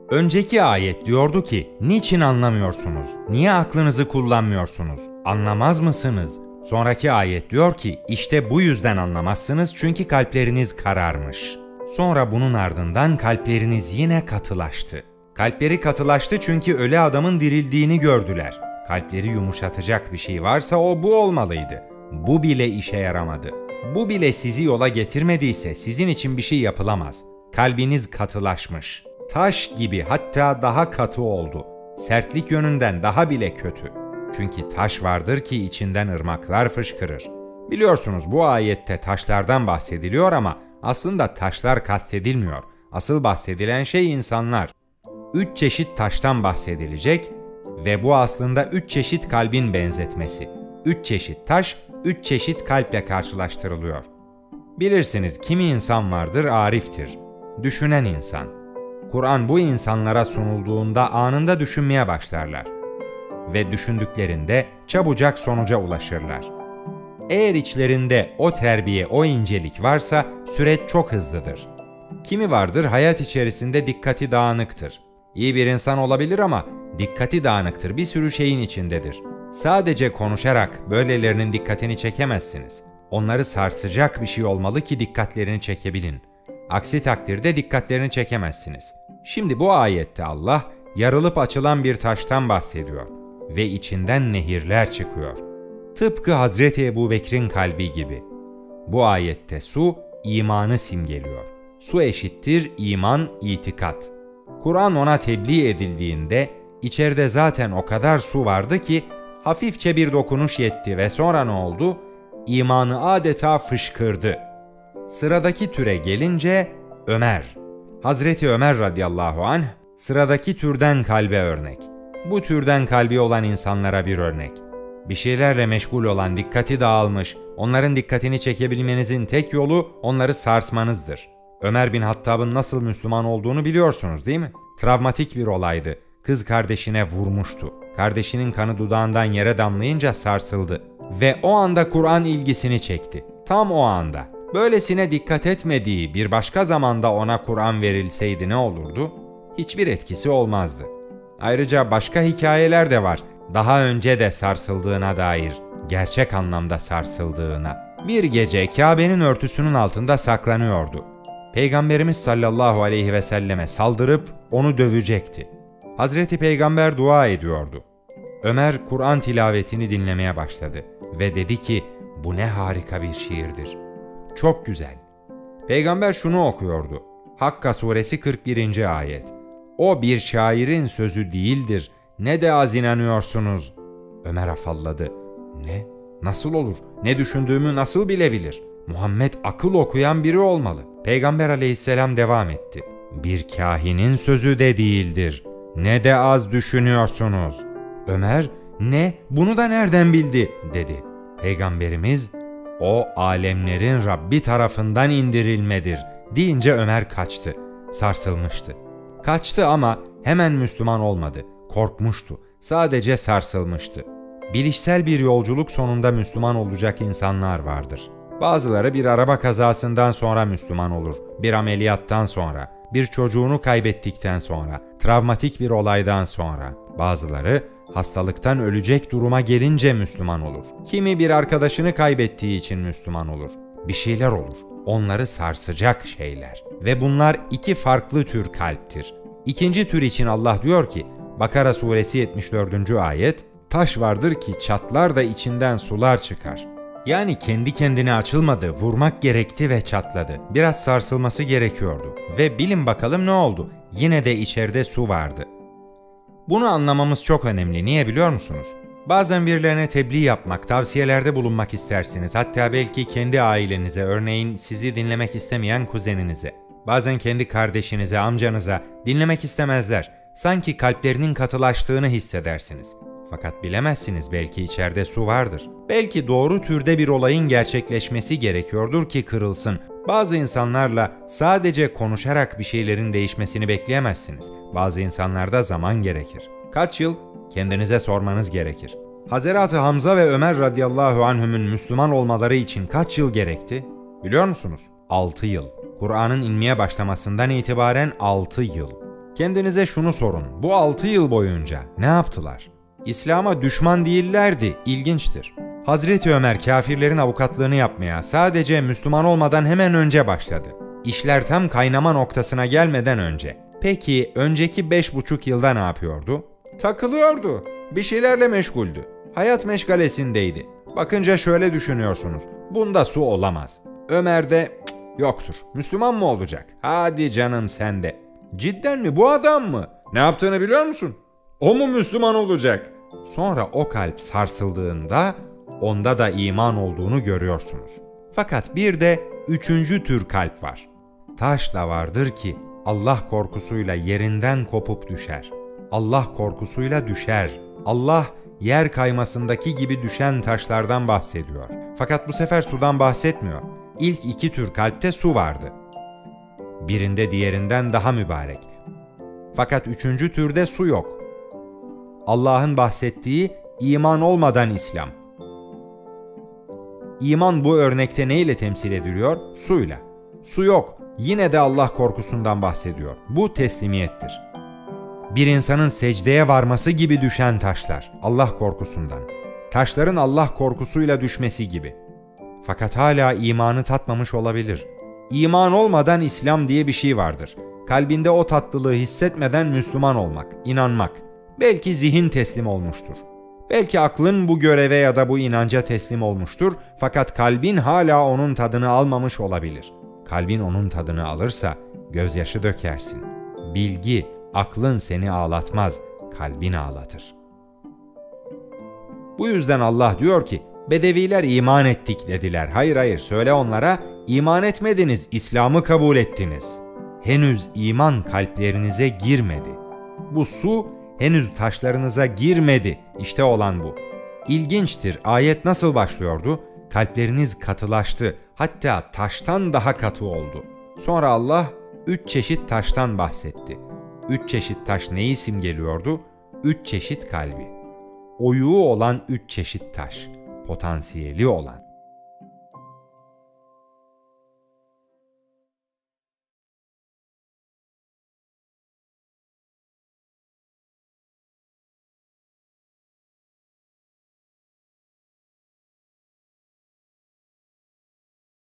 Önceki ayet diyordu ki, niçin anlamıyorsunuz? Niye aklınızı kullanmıyorsunuz? Anlamaz mısınız? Sonraki ayet diyor ki, işte bu yüzden anlamazsınız çünkü kalpleriniz kararmış. Sonra bunun ardından kalpleriniz yine katılaştı. Kalpleri katılaştı çünkü ölü adamın dirildiğini gördüler. Kalpleri yumuşatacak bir şey varsa o bu olmalıydı. Bu bile işe yaramadı. Bu bile sizi yola getirmediyse sizin için bir şey yapılamaz. Kalbiniz katılaşmış. Taş gibi, hatta daha katı oldu. Sertlik yönünden daha bile kötü. Çünkü taş vardır ki içinden ırmaklar fışkırır. Biliyorsunuz bu ayette taşlardan bahsediliyor ama aslında taşlar kastedilmiyor. Asıl bahsedilen şey insanlar. 3 çeşit taştan bahsedilecek ve bu aslında 3 çeşit kalbin benzetmesi. 3 çeşit taş, 3 çeşit kalple karşılaştırılıyor. Bilirsiniz kimi insan vardır ariftir. Düşünen insan. Kur'an bu insanlara sunulduğunda anında düşünmeye başlarlar. Ve düşündüklerinde çabucak sonuca ulaşırlar. Eğer içlerinde o terbiye, o incelik varsa süreç çok hızlıdır. Kimi vardır hayat içerisinde dikkati dağınıktır. İyi bir insan olabilir ama dikkati dağınıktır, bir sürü şeyin içindedir. Sadece konuşarak böylelerinin dikkatini çekemezsiniz. Onları sarsacak bir şey olmalı ki dikkatlerini çekebilin. Aksi takdirde dikkatlerini çekemezsiniz. Şimdi bu ayette Allah yarılıp açılan bir taştan bahsediyor ve içinden nehirler çıkıyor. Tıpkı Hazreti Ebubekir'in kalbi gibi. Bu ayette su, imanı simgeliyor. Su eşittir iman, itikat. Kur'an ona tebliğ edildiğinde içeride zaten o kadar su vardı ki hafifçe bir dokunuş yetti ve sonra ne oldu? İmanı adeta fışkırdı. Sıradaki türe gelince Ömer. Hazreti Ömer radıyallahu anh sıradaki türden kalbe örnek. Bu türden kalbi olan insanlara bir örnek. Bir şeylerle meşgul olan, dikkati dağılmış, onların dikkatini çekebilmenizin tek yolu onları sarsmanızdır. Ömer bin Hattab'ın nasıl Müslüman olduğunu biliyorsunuz değil mi? Travmatik bir olaydı. Kız kardeşine vurmuştu. Kardeşinin kanı dudağından yere damlayınca sarsıldı. Ve o anda Kur'an ilgisini çekti. Tam o anda. Böylesine dikkat etmediği bir başka zamanda ona Kur'an verilseydi ne olurdu? Hiçbir etkisi olmazdı. Ayrıca başka hikayeler de var. Daha önce de sarsıldığına dair, gerçek anlamda sarsıldığına. Bir gece Kabe'nin örtüsünün altında saklanıyordu. Peygamberimiz sallallahu aleyhi ve selleme saldırıp onu dövecekti. Hazreti Peygamber dua ediyordu. Ömer Kur'an tilavetini dinlemeye başladı ve dedi ki, bu ne harika bir şiirdir. Çok güzel. Peygamber şunu okuyordu. Hakka suresi 41. ayet. O bir şairin sözü değildir. Ne de az inanıyorsunuz. Ömer afalladı. Ne? Nasıl olur? Ne düşündüğümü nasıl bilebilir? Muhammed akıl okuyan biri olmalı. Peygamber aleyhisselam devam etti. Bir kahinin sözü de değildir. Ne de az düşünüyorsunuz. Ömer, ne? Bunu da nereden bildi? Dedi. Peygamberimiz, o alemlerin Rabbi tarafından indirilmedir deyince Ömer kaçtı. Sarsılmıştı. Kaçtı ama hemen Müslüman olmadı. Korkmuştu. Sadece sarsılmıştı. Bilişsel bir yolculuk sonunda Müslüman olacak insanlar vardır. Bazıları bir araba kazasından sonra Müslüman olur. Bir ameliyattan sonra, bir çocuğunu kaybettikten sonra, travmatik bir olaydan sonra. Bazıları hastalıktan ölecek duruma gelince Müslüman olur. Kimi bir arkadaşını kaybettiği için Müslüman olur. Bir şeyler olur. Onları sarsacak şeyler. Ve bunlar iki farklı tür kalptir. İkinci tür için Allah diyor ki, Bakara suresi 74. ayet, taş vardır ki çatlar da içinden sular çıkar. Yani kendi kendine açılmadı, vurmak gerekti ve çatladı. Biraz sarsılması gerekiyordu. Ve bilin bakalım ne oldu? Yine de içeride su vardı. Bunu anlamamız çok önemli. Niye biliyor musunuz? Bazen birilerine tebliğ yapmak, tavsiyelerde bulunmak istersiniz. Hatta belki kendi ailenize, örneğin sizi dinlemek istemeyen kuzeninize. Bazen kendi kardeşinize, amcanıza dinlemek istemezler. Sanki kalplerinin katılaştığını hissedersiniz. Fakat bilemezsiniz, belki içeride su vardır. Belki doğru türde bir olayın gerçekleşmesi gerekiyordur ki kırılsın. Bazı insanlarla sadece konuşarak bir şeylerin değişmesini bekleyemezsiniz. Bazı insanlarda zaman gerekir. Kaç yıl? Kendinize sormanız gerekir. Hazreti Hamza ve Ömer radıyallahu anhümün Müslüman olmaları için kaç yıl gerekti? Biliyor musunuz? 6 yıl. Kur'an'ın inmeye başlamasından itibaren 6 yıl. Kendinize şunu sorun, bu 6 yıl boyunca ne yaptılar? İslam'a düşman değillerdi, ilginçtir. Hazreti Ömer kafirlerin avukatlığını yapmaya sadece Müslüman olmadan hemen önce başladı. İşler tam kaynama noktasına gelmeden önce. Peki önceki 5,5 yılda ne yapıyordu? Takılıyordu. Bir şeylerle meşguldü. Hayat meşgalesindeydi. Bakınca şöyle düşünüyorsunuz. Bunda su olamaz. Ömer de yoktur. Müslüman mı olacak? Hadi canım sen de. Cidden mi? Bu adam mı? Ne yaptığını biliyor musun? O mu Müslüman olacak? Sonra o kalp sarsıldığında onda da iman olduğunu görüyorsunuz. Fakat bir de 3. tür kalp var. Taş da vardır ki Allah korkusuyla yerinden kopup düşer. Allah korkusuyla düşer. Allah yer kaymasındaki gibi düşen taşlardan bahsediyor. Fakat bu sefer sudan bahsetmiyor. İlk 2 tür kalpte su vardı. Birinde diğerinden daha mübarek. Fakat 3. türde su yok. Allah'ın bahsettiği iman olmadan İslam. İman bu örnekte neyle temsil ediliyor? Suyla. Su yok. Yine de Allah korkusundan bahsediyor. Bu teslimiyettir. Bir insanın secdeye varması gibi düşen taşlar, Allah korkusundan. Taşların Allah korkusuyla düşmesi gibi. Fakat hala imanı tatmamış olabilir. İman olmadan İslam diye bir şey vardır. Kalbinde o tatlılığı hissetmeden Müslüman olmak, inanmak. Belki zihin teslim olmuştur. Belki aklın bu göreve ya da bu inanca teslim olmuştur. Fakat kalbin hala onun tadını almamış olabilir. Kalbin onun tadını alırsa gözyaşı dökersin. Bilgi, aklın seni ağlatmaz, kalbin ağlatır. Bu yüzden Allah diyor ki, Bedeviler iman ettik dediler. Hayır söyle onlara, iman etmediniz, İslam'ı kabul ettiniz. Henüz iman kalplerinize girmedi. Bu su henüz taşlarınıza girmedi. İşte olan bu. İlginçtir, ayet nasıl başlıyordu? Kalpleriniz katılaştı, hatta taştan daha katı oldu. Sonra Allah 3 çeşit taştan bahsetti. 3 çeşit taş neyi simgeliyordu? 3 çeşit kalbi. Oyuğu olan 3 çeşit taş, potansiyeli olan.